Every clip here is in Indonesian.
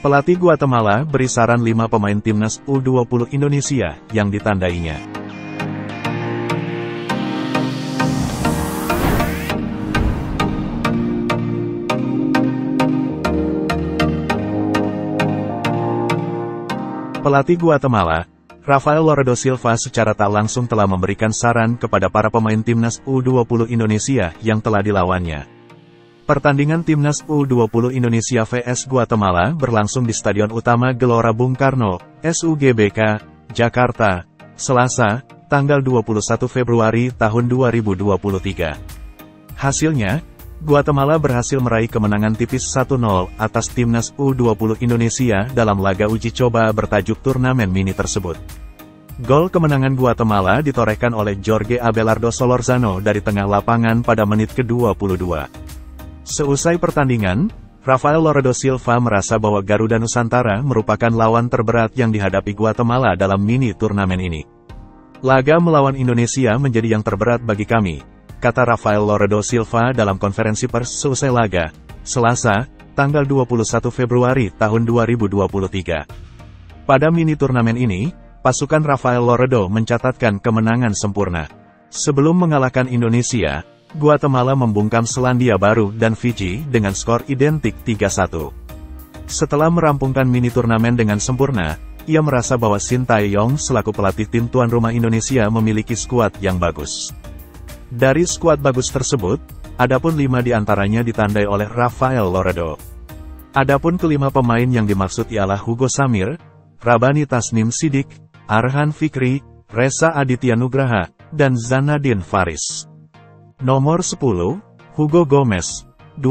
Pelatih Guatemala beri saran 5 pemain timnas U20 Indonesia yang ditandainya. Pelatih Guatemala, Rafael Loredo Silva secara tak langsung telah memberikan saran kepada para pemain timnas U20 Indonesia yang telah dilawannya. Pertandingan timnas U20 Indonesia vs Guatemala berlangsung di Stadion Utama Gelora Bung Karno, SUGBK, Jakarta, Selasa, tanggal 21 Februari tahun 2023. Hasilnya, Guatemala berhasil meraih kemenangan tipis 1-0 atas timnas U20 Indonesia dalam laga uji coba bertajuk turnamen mini tersebut. Gol kemenangan Guatemala ditorehkan oleh Jorge Abelardo Solorzano dari tengah lapangan pada menit ke-22. Seusai pertandingan, Rafael Loredo Silva merasa bahwa Garuda Nusantara merupakan lawan terberat yang dihadapi Guatemala dalam mini turnamen ini. Laga melawan Indonesia menjadi yang terberat bagi kami, kata Rafael Loredo Silva dalam konferensi pers seusai laga, Selasa, tanggal 21 Februari tahun 2023. Pada mini turnamen ini, pasukan Rafael Loredo mencatatkan kemenangan sempurna. Sebelum mengalahkan Indonesia, Guatemala membungkam Selandia Baru dan Fiji dengan skor identik 3-1. Setelah merampungkan mini turnamen dengan sempurna, ia merasa bahwa Sintayong selaku pelatih tim tuan rumah Indonesia memiliki skuad yang bagus. Dari skuad bagus tersebut, adapun 5 diantaranya ditandai oleh Rafael Loredo. Adapun kelima pemain yang dimaksud ialah Hugo Samir, Rabani Tasnim Sidik, Arhan Fikri, Reza Aditya Nugraha, dan Zanadin Faris. Nomor 10, Hugo Gomez,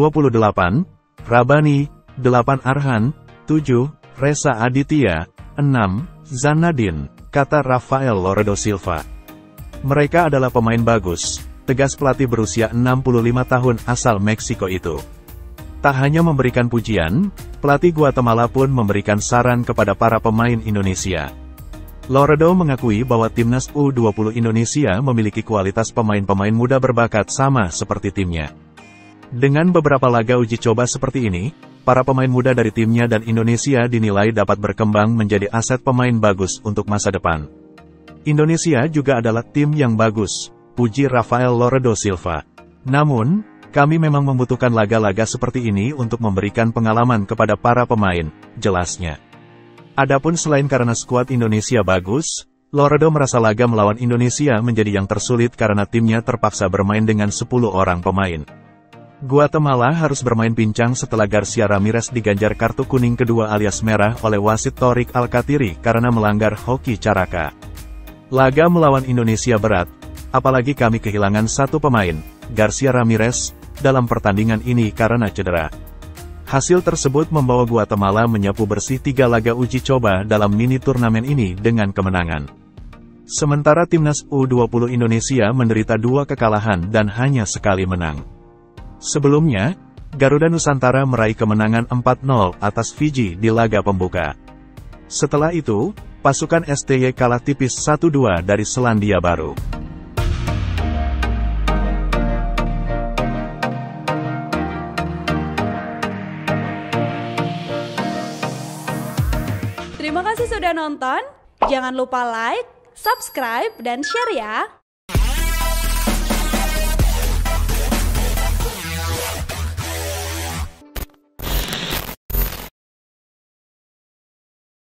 28, Rabani, 8 Arhan, 7, Reza Aditya, 6, Zanadin, kata Rafael Loredo Silva. Mereka adalah pemain bagus, tegas pelatih berusia 65 tahun asal Meksiko itu. Tak hanya memberikan pujian, pelatih Guatemala pun memberikan saran kepada para pemain Indonesia. Loredo mengakui bahwa timnas U20 Indonesia memiliki kualitas pemain-pemain muda berbakat sama seperti timnya. Dengan beberapa laga uji coba seperti ini, para pemain muda dari timnya dan Indonesia dinilai dapat berkembang menjadi aset pemain bagus untuk masa depan. Indonesia juga adalah tim yang bagus, puji Rafael Loredo Silva. Namun, kami memang membutuhkan laga-laga seperti ini untuk memberikan pengalaman kepada para pemain, jelasnya. Adapun selain karena skuad Indonesia bagus, Loredo merasa laga melawan Indonesia menjadi yang tersulit karena timnya terpaksa bermain dengan 10 orang pemain. Guatemala harus bermain pincang setelah Garcia Ramirez diganjar kartu kuning kedua alias merah oleh wasit Torik Alkatiri karena melanggar hoki caraka. Laga melawan Indonesia berat, apalagi kami kehilangan 1 pemain, Garcia Ramirez, dalam pertandingan ini karena cedera. Hasil tersebut membawa Guatemala menyapu bersih 3 laga uji coba dalam mini turnamen ini dengan kemenangan. Sementara timnas U20 Indonesia menderita 2 kekalahan dan hanya sekali menang. Sebelumnya, Garuda Nusantara meraih kemenangan 4-0 atas Fiji di laga pembuka. Setelah itu, pasukan STY kalah tipis 1-2 dari Selandia Baru. Terima kasih sudah nonton, jangan lupa like, subscribe, dan share ya!